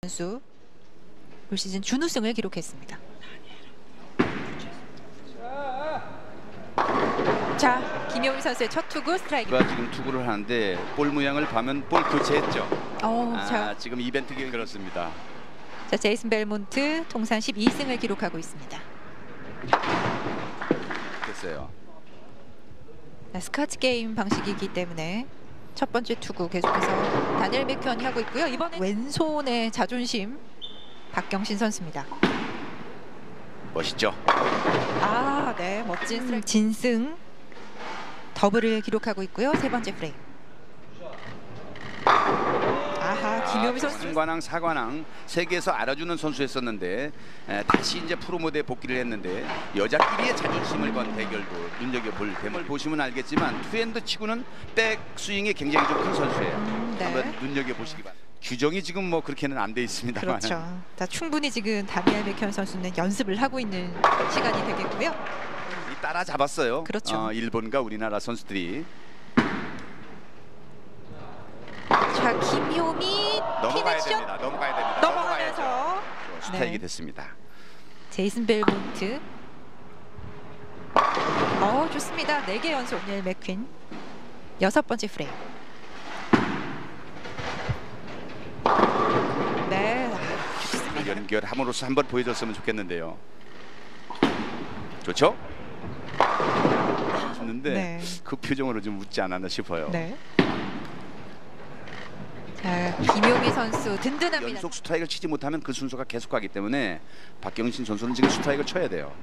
선수 올 시즌 준우승을 기록했습니다. 자, 김효민 선수의 첫 투구 스트라이크입니다. 지금 투구를 하는데 볼 모양을 봐면 볼 교체했죠. 자, 지금 이벤트 기간 그렇습니다. 자, 제이슨 벨몬트 통산 12승을 기록하고 있습니다. 됐어요. 스카치 게임 방식이기 때문에 첫 번째 투구 계속해서 다니엘 맥현이 하고 있고요. 이번엔 왼손의 자존심 박경신 선수입니다. 멋있죠? 네, 멋진 스트라이크. 진승 더블을 기록하고 있고요. 세 번째 프레임. 김효민 선수. 삼관왕, 사관왕 세계에서 알아주는 선수였었는데 다시 이제 프로 무대에 복귀를 했는데 여자끼리의 자존심을 건 대결도 눈여겨볼 셈을 보시면 알겠지만 투핸드 치고는 백 스윙이 굉장히 좀 큰 선수예요. 네. 한번 눈여겨보시기 바랍니다. 규정이 지금 뭐 그렇게는 안 돼 있습니다만. 그렇죠. 다 충분히 지금 다니엘 맥현 선수는 연습을 하고 있는 시간이 되겠고요. 따라잡았어요. 그렇죠. 일본과 우리나라 선수들이. 자, 김효민 넘어가야 피넷 됩니다. 넘어가야 됩니다. 넘어가면서 스트라이크 됐습니다. 제이슨 벨몬트. 좋습니다. 4개 연속. 다니엘 맥퀸. 6번째 프레임. 네. 연결함으로써 한번 보여줬으면 좋겠는데요. 좋죠? 좋는데 그 표정으로 좀 웃지 않았나 싶어요. 네. 자, 김효민 선수 든든합니다. 연속 스트라이크를 치지 못하면 그 순서가 계속 가기 때문에 박경신 선수는 지금 스트라이크를 쳐야 돼요.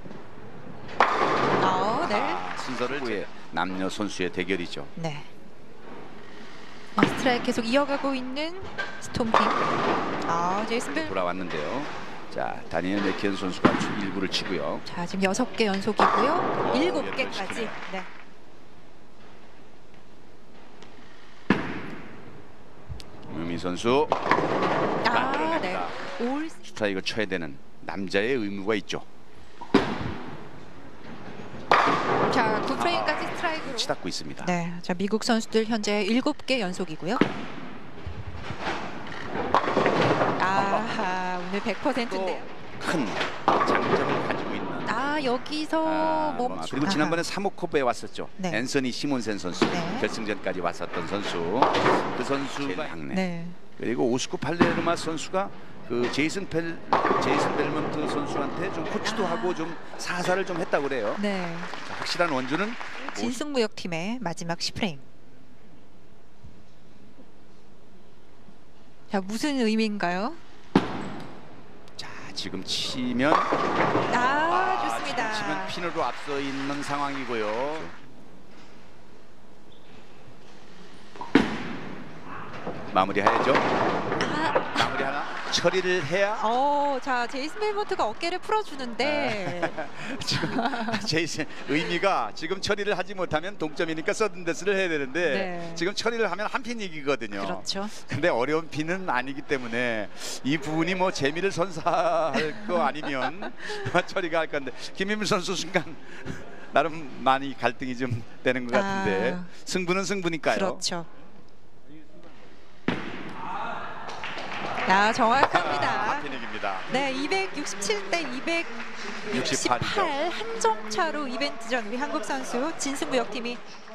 네. 순서를 후에 남녀 선수의 대결이죠. 네. 스트라이크 계속 이어가고 있는 스톰핑. 제이슨 벨 돌아왔는데요. 자, 다니엘 맥현 선수가 일구를 치고요. 자, 지금 6개 연속이고요. 7개까지. 네. 김효민 선수. 네. 올 스트라이크를 쳐야 되는 남자의 의무가 있죠. 자, 9프레임까지 스트라이크로 치닫고 있습니다. 네. 자, 미국 선수들 현재 7개 연속이고요. 오늘 100%인데요. 큰 장점을 가지고 있는. 여기서 그리고 지난번에 사모코브에 왔었죠. 네. 앤서니 시몬센 선수. 네. 결승전까지 왔었던 선수. 그 선수가 네. 그리고 오스쿠 팔레르마 선수가 그 제이슨 벨몬트 선수한테 좀 코치도 하고 좀 사사를 좀 했다고 그래요. 네. 자, 확실한 원주는 진승무역팀의 마지막 10프레임. 자, 무슨 의미인가요? 자, 지금 치면 좋습니다. 지금 치면 핀으로 앞서 있는 상황이고요. 마무리해야죠. 마무리 하나 처리를 해야. 자, 제이슨 벨몬트가 어깨를 풀어주는데 지금 제이슨 의미가 지금 처리를 하지 못하면 동점이니까 서든데스를 해야 되는데 지금 처리를 하면 한 핀 이기거든요. 그렇죠. 근데 어려운 핀은 아니기 때문에 이 부분이 뭐 재미를 선사할 거 아니면 처리가 할 건데 김민물 선수 순간 나름 많이 갈등이 좀 되는 것 같은데 승부는 승부니까요. 그렇죠. 정확합니다. 네, 267대 268 한 점 차로 이벤트전 우리 한국 선수 진승무역팀이